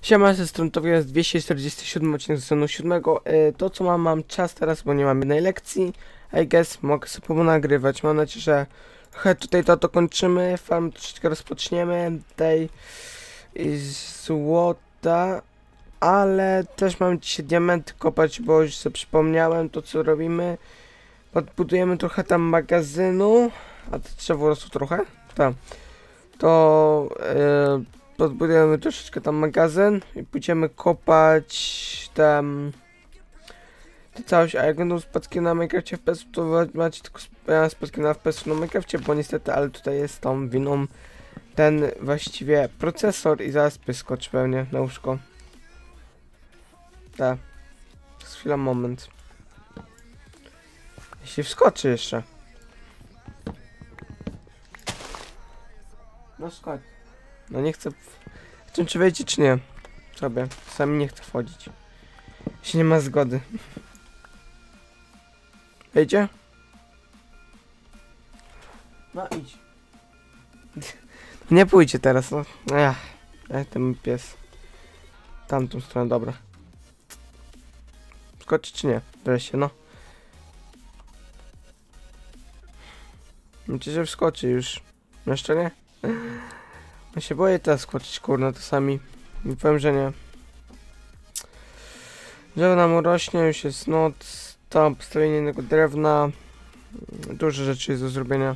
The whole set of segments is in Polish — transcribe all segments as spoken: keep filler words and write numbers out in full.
Siema, ze strony to jest dwieście czterdziesty siódmy odcinek sezonu siódmego. E, to co mam, mam czas teraz, bo nie mam jednej lekcji. I guess mogę sobie ponagrywać. Mam nadzieję, że he, tutaj to, to kończymy. Farm troszeczkę rozpoczniemy. Tej złota. Ale też mam dzisiaj diamenty kopać, bo już sobie przypomniałem to co robimy. Podbudujemy trochę tam magazynu. A to trzeba rosło trochę? Tak. To e, podbudujemy troszeczkę tam magazyn i pójdziemy kopać tam te całość, a jak będą spadki na Minecrafcie F P S, to macie tylko spadki na F P S na Minecrafcie, bo niestety, ale tutaj jest tą winą ten właściwie procesor i zaraz pyskocz pewnie na łóżko. Tak. Z chwilą, moment. Jeśli wskoczy jeszcze. No skocz. No nie chcę... W tym czy wejdzie czy nie? Sobie. Sami nie chcę wchodzić. Jeśli nie ma zgody. Wejdzie? No idź. Nie pójdzie teraz, no. Ech. Ech, ten pies. Tamtą stronę, dobra. Skoczy czy nie? Wreszcie, no. Myślę, że wskoczy już. No jeszcze nie? Ja się boję teraz skoczyć, kurna, to sami. Nie powiem, że nie. Drzewo nam rośnie, już jest noc. Tam postawienie innego drewna. Dużo rzeczy jest do zrobienia.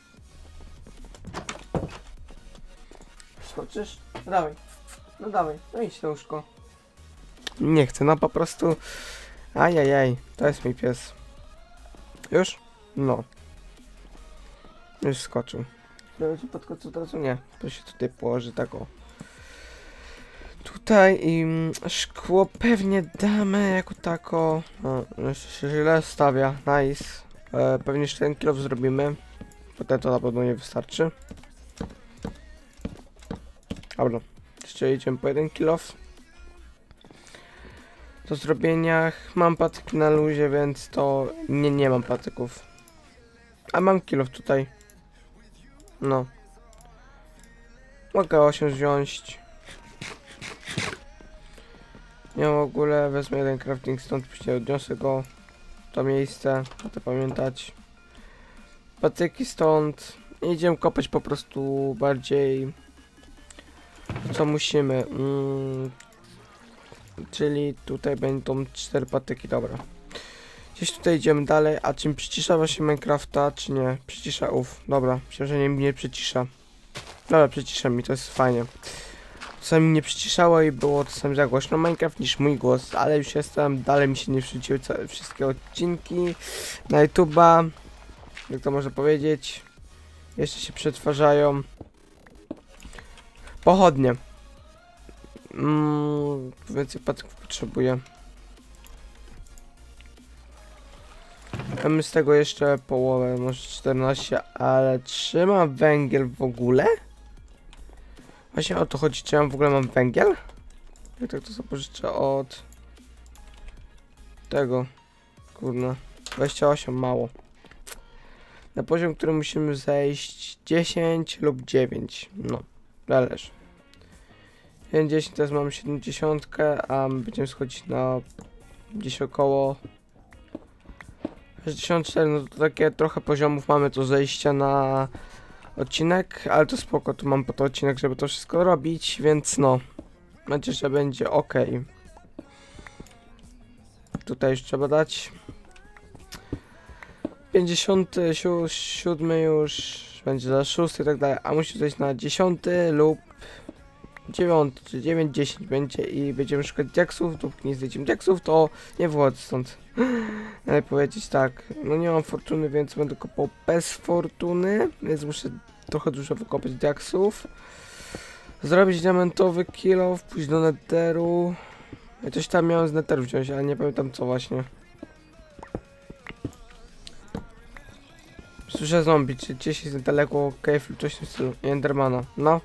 Skoczysz? No dawaj. No dawaj, no idź na łóżko. Nie chcę, no po prostu. Ajajaj, to jest mój pies. Już? No. Już skoczył. Będzie podskoczył od razu? Nie. To się tutaj położy tak o. Tutaj i mm, szkło pewnie damy jako tako. No, jeszcze się źle stawia. Nice. E, pewnie jeszcze ten kilof zrobimy. Potem to na pewno nie wystarczy. Dobra. Jeszcze idziemy po jeden kilof. Do zrobienia. Mam patyki na luzie, więc to nie, nie mam patyków. A mam kilof tutaj. No. Mogę osiem wziąć. Ja w ogóle wezmę jeden crafting stąd, później odniosę go w to miejsce, o to pamiętać. Patyki stąd. I idziemy kopać po prostu bardziej co musimy. Mm. Czyli tutaj będą cztery patyki, dobra. Gdzieś tutaj idziemy dalej, a czym przycisza właśnie Minecrafta, czy nie? Przycisza, uff, dobra, myślę, że nie, nie przycisza. Dobra, przycisza mi, to jest fajnie. Czasami nie przyciszało i było czasami za głośno Minecraft niż mój głos, ale już jestem, dalej mi się nie wrzuciły wszystkie odcinki na YouTube'a, jak to można powiedzieć. Jeszcze się przetwarzają. Pochodnie. Mm, więcej patyków potrzebuję. Mamy z tego jeszcze połowę, może czternaście, ale czy mam węgiel w ogóle? Właśnie o to chodzi, czy ja w ogóle mam węgiel? Jak tak to sobie pożyczę od tego, kurna, dwadzieścia osiem, mało. Na poziom, który musimy zejść dziesięć lub dziewięć, no, zależy. jeden dziesięć, teraz mamy siedemdziesiąt, a my będziemy schodzić na gdzieś około sześćdziesiąt cztery, no to takie trochę poziomów mamy do zejścia na odcinek, ale to spoko, tu mam po to odcinek, żeby to wszystko robić, więc no, mam nadzieję, że będzie ok. Tutaj już trzeba dać pięćdziesiąty siódmy już będzie za szósty i tak dalej, a musi zejść na dziesiąty lub dziewiąty, czy dziewięć, dziesięć będzie i będziemy szukać diaksów, dopóki nie znajdziemy diaksów, to nie wychodzę stąd. Ale powiedzieć tak, no nie mam fortuny, więc będę kopał bez fortuny, więc muszę trochę dużo wykopać diaksów. Zrobić diamentowy kill, pójść do netheru. Ja coś tam miałem z netheru wziąć, ale nie pamiętam co właśnie. Słyszę zombie, czy gdzieś jest niedaleko cave lub coś w tym stylu, endermana, no.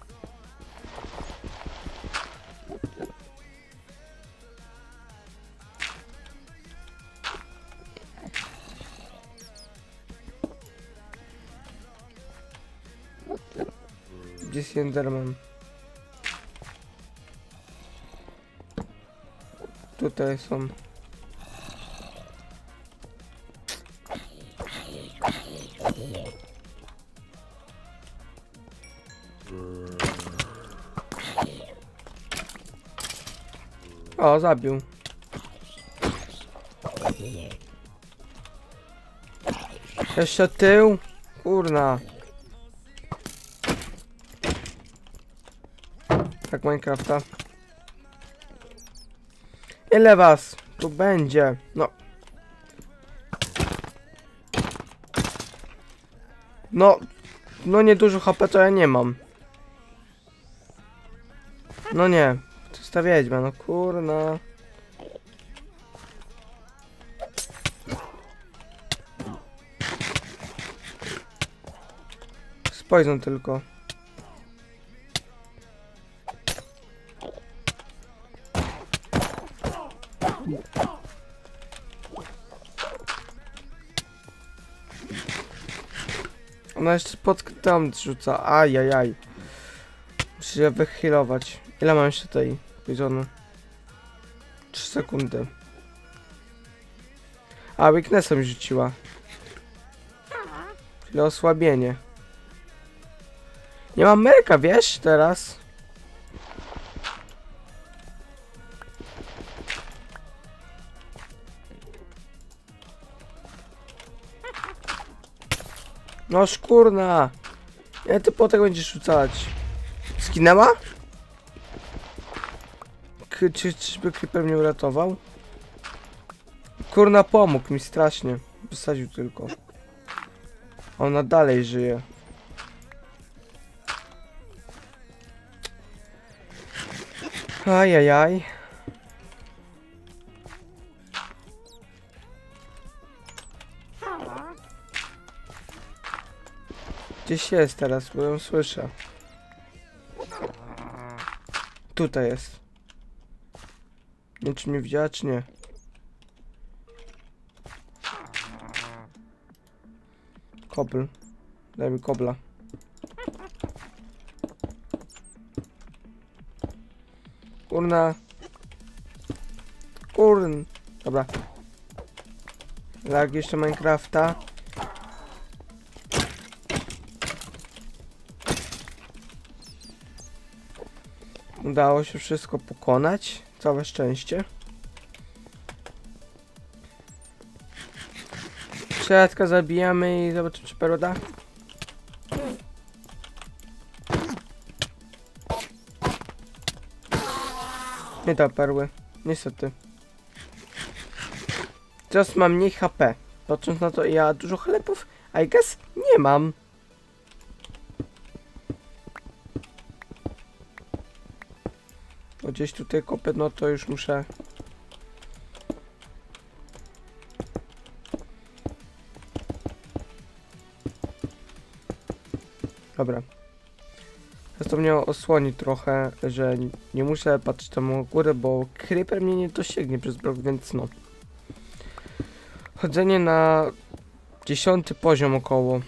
Gdzie jest enderman? Tutaj są. O, zabił. Jeszcze tył? Kurna. Tak Minecrafta. Ile was tu będzie? No. No. No niedużo H P to ja nie mam. No nie. To jest ta wiedźma, no kurna. Poison tylko. Ona jeszcze pod tam rzuca. Ajajaj. Muszę się wychylować. Ile mam jeszcze tej poisonu? trzy sekundy. A, weaknessem rzuciła. Czyli osłabienie. Nie mam merka, wiesz, teraz? No szkurna! Ja ty po tego będziesz rzucać. Skinęła? K czy, czyżby creeper mnie uratował? Kurna, pomógł mi strasznie. Wysadził tylko. Ona dalej żyje. Ajajaj. Gdzieś jest teraz, bo ją słyszę. Tutaj jest. Nie wiem, czy mnie widziała, czy nie. Kobl. Daj mi kobla. Kurna. Kurn. Dobra. Lag jeszcze Minecrafta. Udało się wszystko pokonać. Całe szczęście. Siatka zabijamy i zobaczymy, czy perła da. Nie da perły. Niestety. Teraz mam mniej H P. Patrząc na to, ja dużo chlebów, I guess, nie mam. Bo gdzieś tutaj kopię, no to już muszę. Dobra. Teraz to mnie osłoni trochę, że nie muszę patrzeć tam u góry, bo creeper mnie nie dosięgnie przez blok, więc no. Chodzenie na dziesiąty poziom około.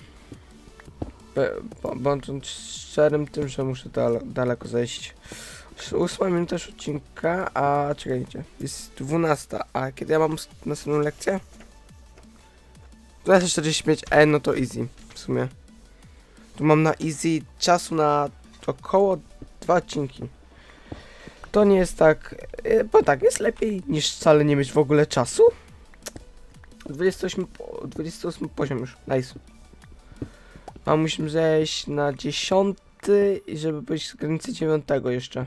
Bądź szczerym tym, że muszę dale, daleko zejść. Ósma minuta odcinka, a czekajcie, jest dwunasta, a kiedy ja mam następną lekcję? dwunasta czterdzieści pięć, e, no to easy, w sumie. Tu mam na easy czasu na około dwa odcinki. To nie jest tak, bo tak, jest lepiej niż wcale nie mieć w ogóle czasu. dwudziesty ósmy, dwudziesty ósmy poziom już, nice. A musimy zejść na dziesiąty, żeby być z granicy dziewiątego jeszcze.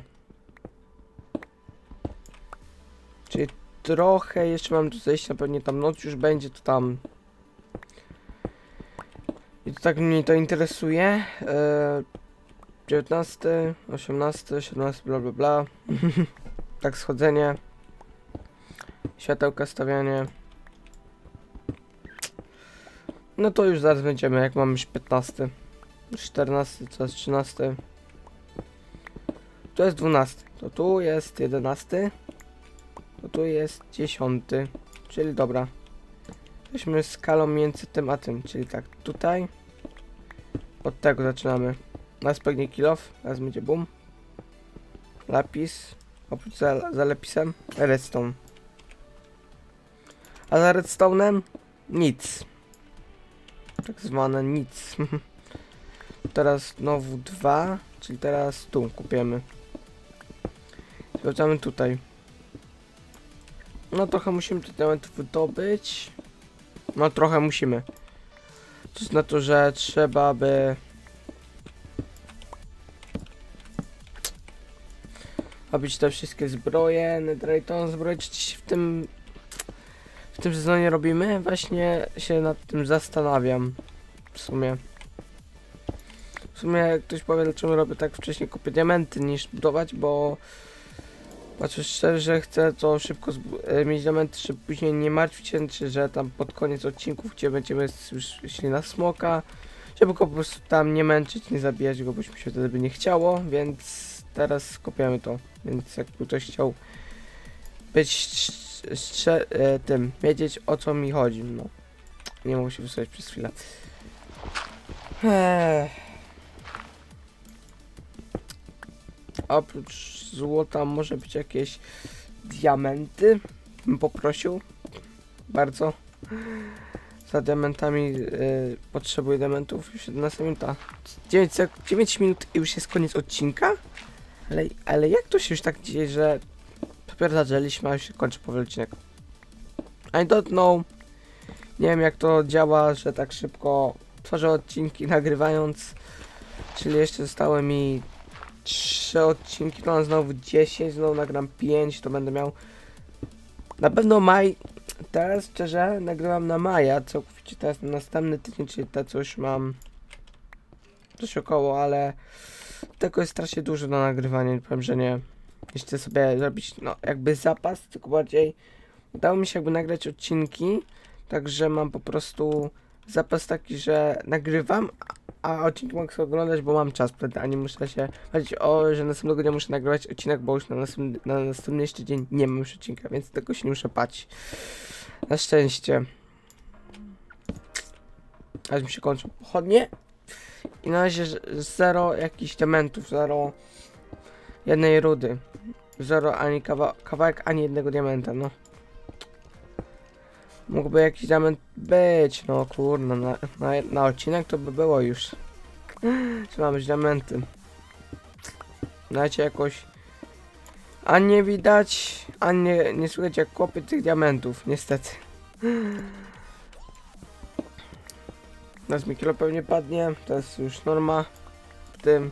Czyli trochę jeszcze mam tu zejść, na pewnie tam noc już będzie, to tam. I to tak mnie to interesuje. Eee, dziewiętnasty, osiemnasty, siedemnasty, bla bla bla. Tak schodzenie. Światełka stawianie. No to już zaraz będziemy, jak mamy już piętnasty. czternasty, to jest trzynasty. Tu jest dwunasty. To tu jest jedenasty. To tu jest dziesiąty. Czyli dobra. Weźmy skalą między tym a tym. Czyli tak, tutaj. Od tego zaczynamy. Nas pewnie kill off. Teraz będzie boom. Lapis. Oprócz za, za lapisem. Redstone. A za redstone'em? Nic. Tak zwane nic. Teraz znowu dwa, czyli teraz tu kupimy. Sprawdzamy tutaj. No trochę musimy tych diamentów wydobyć. No trochę musimy. To jest na to, że trzeba by... robić te wszystkie zbroje, netherite'ową zbroję, czy w tym... w tym sezonie robimy? Właśnie się nad tym zastanawiam. W sumie. W sumie jak ktoś powie, dlaczego robię tak wcześniej kupię diamenty niż budować, bo... patrzę szczerze, że chcę to szybko mieć diamenty, żeby później nie martwić się, czy że tam pod koniec odcinków, gdzie będziemy już szli na smoka, żeby go po prostu tam nie męczyć, nie zabijać go, bo mi się wtedy by nie chciało, więc teraz kopiamy to. Więc jakby ktoś chciał być e, tym, wiedzieć o co mi chodzi, no. Nie mogę się wysłać przez chwilę. Eee. Oprócz złota może być jakieś diamenty. Bym poprosił. Bardzo. Za diamentami yy, potrzebuję diamentów. Już jedenasta minuta. dziewięć minut i już jest koniec odcinka? Ale, ale jak to się już tak dzieje, że dopiero zaczęliśmy, a już się kończy powoli odcinek? I don't know. Nie wiem jak to działa, że tak szybko tworzę odcinki nagrywając. Czyli jeszcze zostały mi trzy odcinki, to mam znowu dziesięć, znowu nagram pięć, to będę miał na pewno maj. Teraz szczerze nagrywam na maja, całkowicie teraz na następny tydzień, czyli te co już mam coś około, ale tego jest strasznie dużo do nagrywania, powiem, że nie. Jeszcze sobie zrobić, no jakby zapas, tylko bardziej udało mi się jakby nagrać odcinki, także mam po prostu zapas taki, że nagrywam, a odcinki mogę sobie oglądać, bo mam czas wtedy, a nie muszę się powiedzieć, o, że następnego dnia muszę nagrywać odcinek, bo już na następny, na następny jeszcze dzień nie mam już odcinka, więc tego się nie muszę bać. Na szczęście. Aż mi się kończą pochodnie. I na razie zero jakichś diamentów, zero jednej rudy. Zero ani kawa kawałek, ani jednego diamenta, no. Mógłby jakiś diament być, no kurno, na, na, na odcinek to by było już. Czy mamy diamenty? Znacie jakoś... A nie widać, a nie, nie słychać jak kopię tych diamentów, niestety. Teraz mi kilo pewnie padnie, to jest już norma. W tym...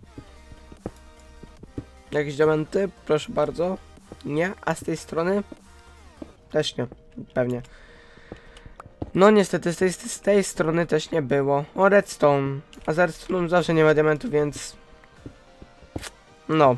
Jakieś diamenty? Proszę bardzo. Nie? A z tej strony? Też nie, pewnie. No niestety z tej, z tej strony też nie było. O, redstone. A za redstone zawsze nie ma diamentu, więc... No.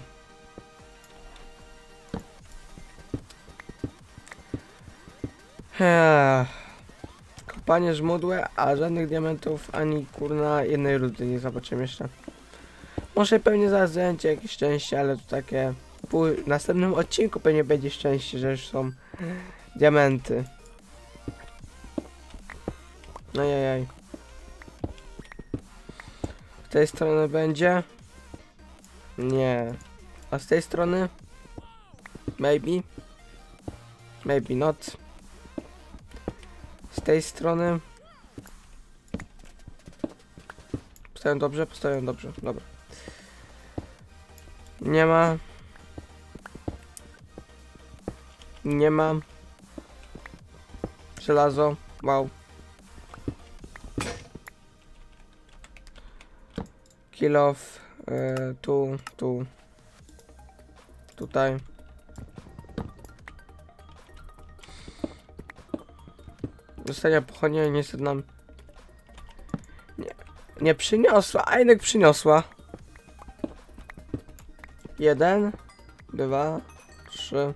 Eee. Kopanie żmudłe, a żadnych diamentów, ani kurna jednej rudy nie zobaczymy jeszcze. Może pewnie zaraz zajęcie jakieś szczęście, ale to takie... W następnym odcinku pewnie będzie szczęście, że już są diamenty. Ajajaj. Z tej strony będzie? Nie. A z tej strony? Maybe. Maybe not. Z tej strony? Postawiam dobrze? Postawiam dobrze. Dobra. Nie ma. Nie ma. Żelazo. Wow. Kill off. Yy, tu, tu. Tutaj. Zostania pochodnia niestety nam nie, nie przyniosła, a jednak przyniosła. Jeden, dwa, trzy.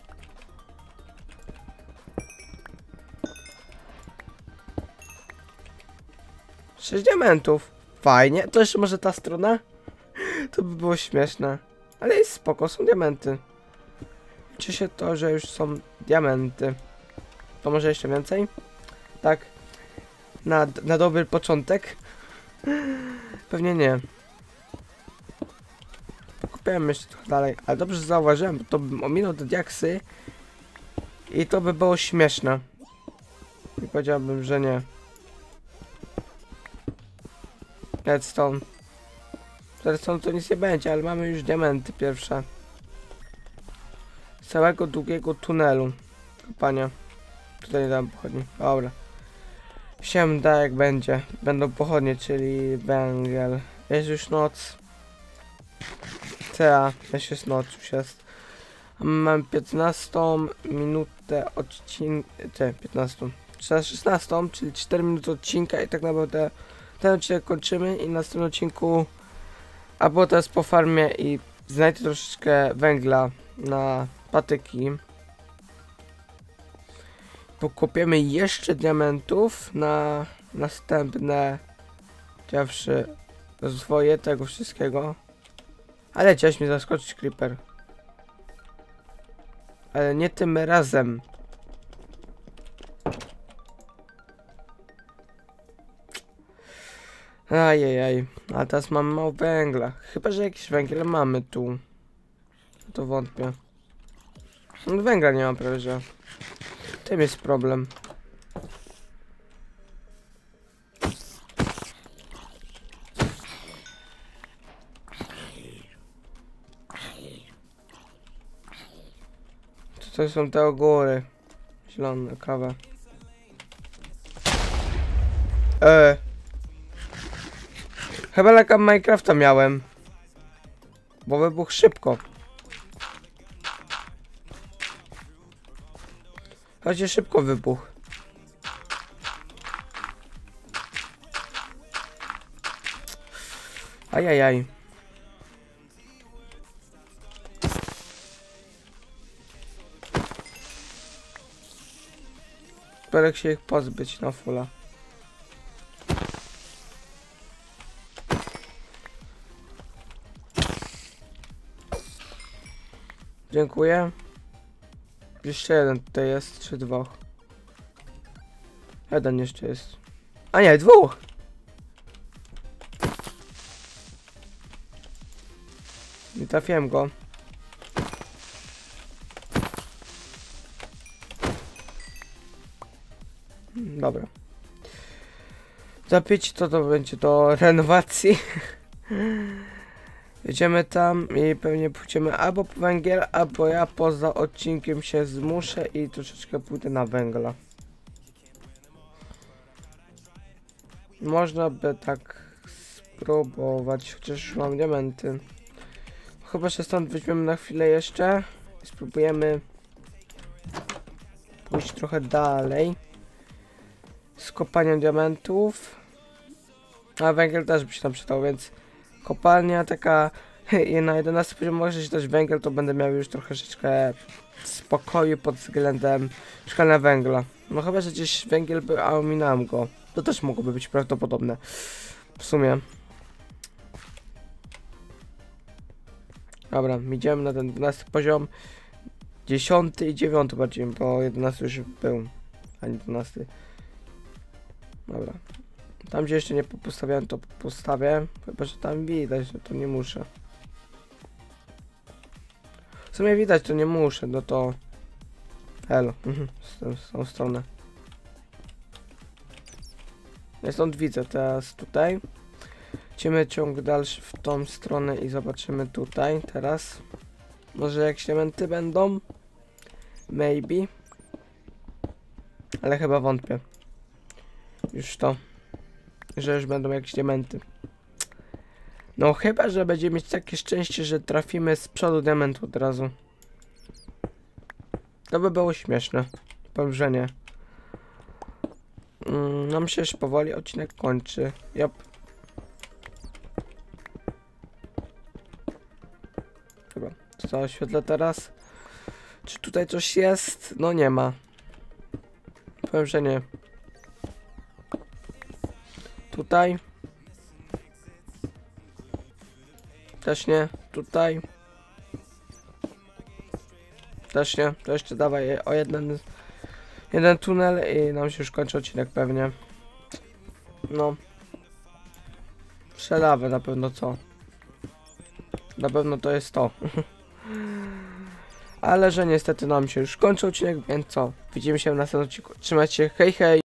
Sześć diamentów. Fajnie. To jeszcze może ta strona? To by było śmieszne. Ale jest spoko, są diamenty. Liczy się to, że już są diamenty. To może jeszcze więcej? Tak. Na, na dobry początek? Pewnie nie. Kupiłem jeszcze trochę dalej. Ale dobrze zauważyłem, bo to bym ominął te diaksy. I to by było śmieszne. I powiedziałbym, że nie. Redstone. Redstone to nic nie będzie, ale mamy już diamenty pierwsze. Z całego długiego tunelu. Kopania. Tutaj nie dam pochodni. Dobra. Się da jak będzie. Będą pochodnie, czyli węgiel. Jest już noc. Ta, też jest noc, już jest. Mam piętnastą minutę odcinka. Te, piętnastą. szesnastą, czyli cztery minuty odcinka i tak naprawdę ten odcinek kończymy i na następnym odcinku albo teraz po farmie i znajdę troszeczkę węgla na patyki. Pokopiemy jeszcze diamentów na następne pierwsze rozwoje tego wszystkiego. Ale chciałeś mnie zaskoczyć, Creeper. Ale nie tym razem. Ajajaj, a teraz mam mało węgla. Chyba, że jakiś węgiel mamy tu. To wątpię. No, węgla nie mam prawie, że. Tym jest problem. To są te góry. Zielone, kawa. Eee. Chyba laka Minecrafta miałem. Bo wybuchł szybko. Chociaż szybko wybuchł. Ajajaj. Spero się ich pozbyć na fulla. Dziękuję. Jeszcze jeden tutaj jest, czy dwóch? Jeden jeszcze jest. A nie, dwóch! Nie trafiłem go. Dobra. Za pięć to to będzie do renowacji. Jedziemy tam i pewnie pójdziemy albo po węgiel, albo ja poza odcinkiem się zmuszę i troszeczkę pójdę na węgla. Można by tak spróbować, chociaż już mam diamenty. Chyba się stąd weźmiemy na chwilę jeszcze i spróbujemy pójść trochę dalej z kopaniem diamentów. A węgiel też by się tam przydał, więc kopalnia taka i na jedenastym poziomie może się też węgiel, to będę miał już troszeczkę spokoju pod względem szukania węgla. No chyba, że gdzieś węgiel był, a ominąłem go. To też mogłoby być prawdopodobne. W sumie. Dobra, idziemy na ten dwunasty poziom. dziesiąty i dziewiąty bardziej, bo jedenasty już był, a nie dwunasty. Dobra. Tam gdzie jeszcze nie postawiałem, to postawię. Chyba, że tam widać, że to nie muszę. W sumie widać, to nie muszę, no to... Elo, z tą stronę. Ja stąd widzę, teraz tutaj. Idziemy ciąg dalszy w tą stronę i zobaczymy tutaj, teraz. Może jakieś elementy będą? Maybe. Ale chyba wątpię. Już to. Że już będą jakieś diamenty. No chyba, że będziemy mieć takie szczęście, że trafimy z przodu diamentu od razu. To by było śmieszne. Powiem, że nie. Mm, nam się już powoli odcinek kończy. Jop. Dobra, to oświetlę teraz. Czy tutaj coś jest? No nie ma. Powiem, że nie. Tutaj. Też nie. Tutaj. Też nie. To jeszcze dawaj o jeden, jeden tunel i nam się już kończy odcinek pewnie. No. Przelawę na pewno co. Na pewno to jest to. Ale że niestety nam się już kończy odcinek, więc co? Widzimy się w następnym odcinku. Trzymajcie się. Hej, hej.